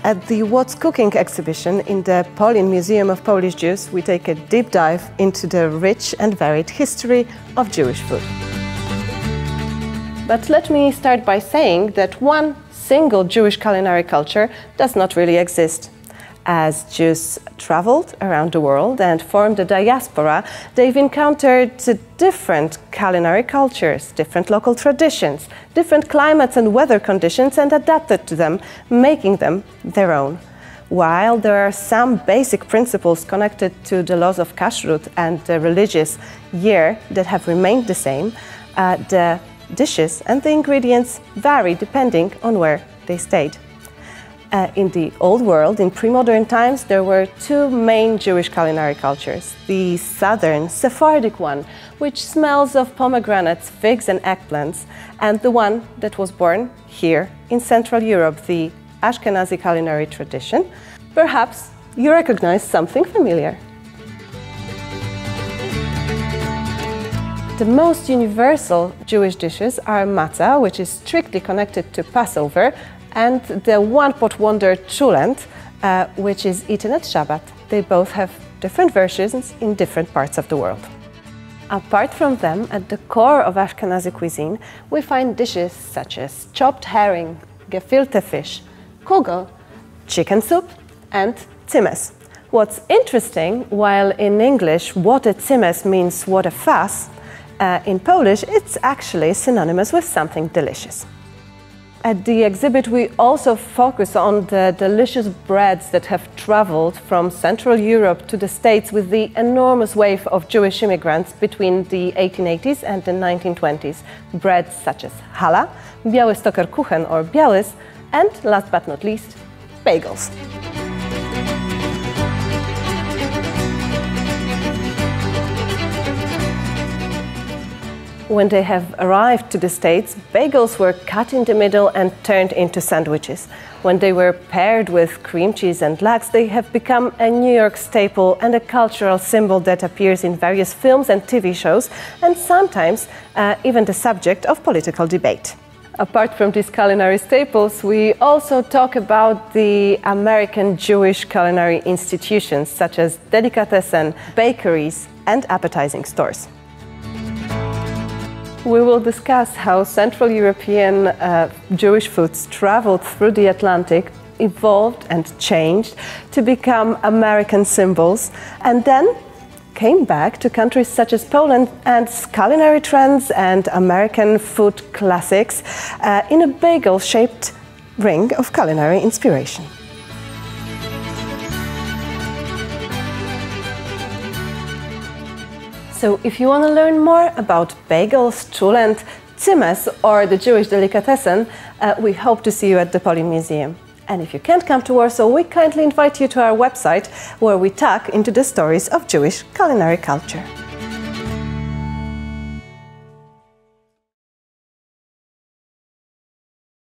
At the What's Cooking exhibition in the Polin Museum of Polish Jews, we take a deep dive into the rich and varied history of Jewish food. But let me start by saying that one single Jewish culinary culture does not really exist. As Jews traveled around the world and formed a diaspora, they've encountered different culinary cultures, different local traditions, different climates and weather conditions, and adapted to them, making them their own. While there are some basic principles connected to the laws of kashrut and the religious year that have remained the same, the dishes and the ingredients vary depending on where they stayed. In the Old World, in pre-modern times, there were two main Jewish culinary cultures. The southern Sephardic one, which smells of pomegranates, figs and eggplants, and the one that was born here in Central Europe, the Ashkenazi culinary tradition. Perhaps you recognize something familiar. The most universal Jewish dishes are matzah, which is strictly connected to Passover, and the one-pot wonder chulent, which is eaten at Shabbat. They both have different versions in different parts of the world. Apart from them, at the core of Ashkenazi cuisine, we find dishes such as chopped herring, gefilte fish, kugel, chicken soup, and tzimmes. What's interesting, while in English what a tzimmes means what a fas, in Polish it's actually synonymous with something delicious. At the exhibit, we also focus on the delicious breads that have traveled from Central Europe to the States with the enormous wave of Jewish immigrants between the 1880s and the 1920s. Breads such as challah, Białystoker kuchen or białys, and last but not least, bagels. When they have arrived to the States, bagels were cut in the middle and turned into sandwiches. When they were paired with cream cheese and lax, they have become a New York staple and a cultural symbol that appears in various films and TV shows, and sometimes even the subject of political debate. Apart from these culinary staples, we also talk about the American Jewish culinary institutions, such as delicatessen, bakeries, and appetizing stores. We will discuss how Central European Jewish foods traveled through the Atlantic, evolved and changed to become American symbols, and then came back to countries such as Poland and culinary trends and American food classics in a bagel-shaped ring of culinary inspiration. So if you want to learn more about bagels, chulent, tzimmes or the Jewish delicatessen, we hope to see you at the Polin Museum. And if you can't come to Warsaw, we kindly invite you to our website where we tag into the stories of Jewish culinary culture.